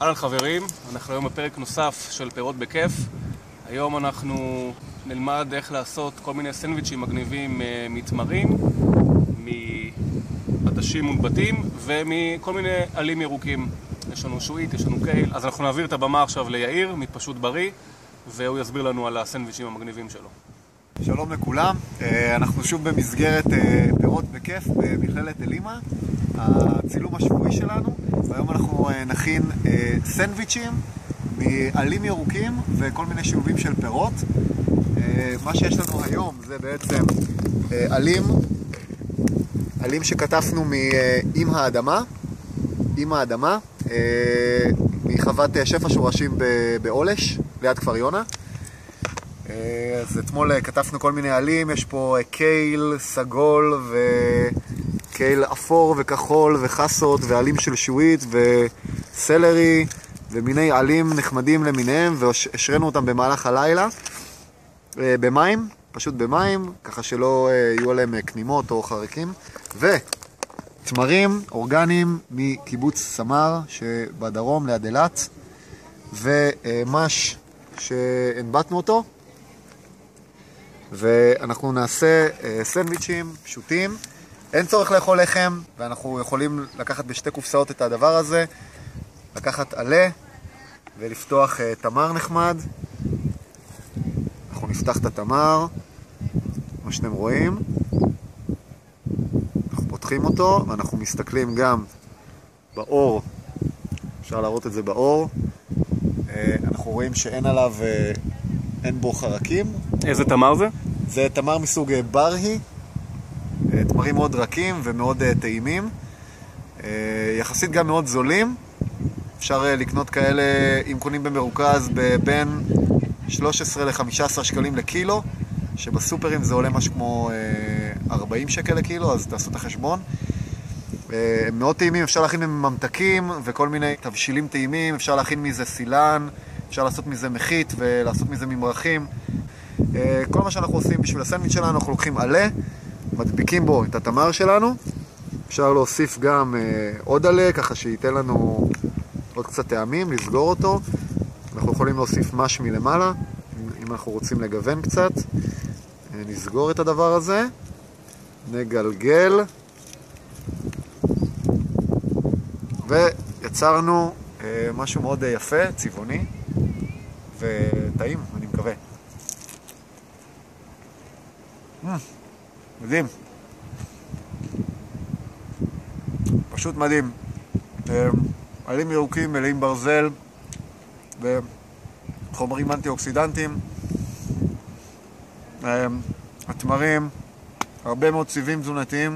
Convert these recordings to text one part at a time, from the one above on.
אהלן חברים, אנחנו היום בפרק נוסף של פירות בכיף. היום אנחנו נלמד איך לעשות כל מיני סנדוויצ'ים מגניבים מתמרים, מעדשים מונבטים ומכל מיני עלים ירוקים. יש לנו שועית, יש לנו קייל. אז אנחנו נעביר את הבמה עכשיו ליאיר, מפשוט בריא, והוא יסביר לנו על הסנדוויצ'ים המגניבים שלו. שלום לכולם, אנחנו שוב במסגרת פירות בכיף במכללת אלימה, הצילום השבועי שלנו. והיום אנחנו נכין סנדוויצ'ים מעלים ירוקים וכל מיני שיובים של פירות. מה שיש לנו היום זה בעצם עלים שכתפנו עם האדמה, מחוות שפע שורשים בעולש ליד כפר יונה. אז אתמול כתפנו כל מיני עלים, יש פה קייל, סגול וקייל אפור וכחול וחסות ועלים של שועית וסלרי ומיני עלים נחמדים למיניהם, והשרנו אותם במהלך הלילה במים, פשוט במים, ככה שלא יהיו עליהם קנימות או חריקים, ותמרים אורגניים מקיבוץ סמר שבדרום ליד אילת, ומש שהנבטנו אותו. ואנחנו נעשה סנדוויצ'ים פשוטים. אין צורך לאכול לחם, ואנחנו יכולים לקחת בשתי קופסאות את הדבר הזה, לקחת עלה ולפתוח תמר נחמד. אנחנו נפתח את התמר, מה שאתם רואים. אנחנו פותחים אותו ואנחנו מסתכלים גם באור, אפשר להראות את זה באור. אנחנו רואים שאין עליו, אין בו חרקים. איזה תמר זה? זה תמר מסוג ברהי, תמרים מאוד רכים ומאוד טעימים, יחסית גם מאוד זולים. אפשר לקנות כאלה, אם קונים במרוכז, בין 13 ל-15 שקלים לקילו, שבסופרים זה עולה משהו כמו 40 שקל לקילו, אז תעשו את החשבון. הם מאוד טעימים, אפשר להכין ממתקים וכל מיני תבשילים טעימים, אפשר להכין מזה סילן, אפשר לעשות מזה מחית ולעשות מזה ממרחים. כל מה שאנחנו עושים בשביל הסנדוויץ' שלנו, אנחנו לוקחים עלה, מדביקים בו את התמר שלנו, אפשר להוסיף גם עוד עלה, ככה שייתן לנו עוד קצת טעמים, לסגור אותו. אנחנו יכולים להוסיף מש מלמעלה, אם אנחנו רוצים לגוון קצת. נסגור את הדבר הזה, נגלגל, ויצרנו משהו מאוד יפה, צבעוני וטעים, אני מקווה. מדהים, פשוט מדהים. עלים ירוקים מלאים ברזל וחומרים אנטי-אוקסידנטיים, התמרים, הרבה מאוד סיבים תזונתיים,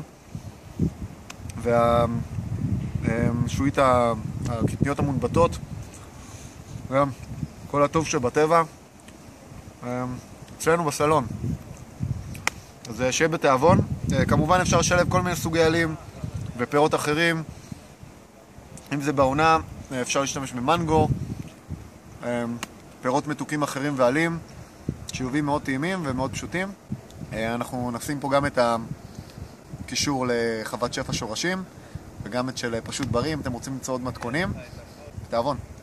והשועית הקטניות המונבטות, גם כל הטוב שבטבע אצלנו בסלון. אז שיהיה בתיאבון. כמובן אפשר לשלב כל מיני סוגי עלים ופירות אחרים. אם זה בעונה, אפשר להשתמש במנגו, פירות מתוקים אחרים ועלים, שיובים מאוד טעימים ומאוד פשוטים. אנחנו נשים פה גם את הקישור לחוות שפע שורשים, וגם את של פשוט בריא, אם אתם רוצים למצוא עוד מתכונים. בתיאבון.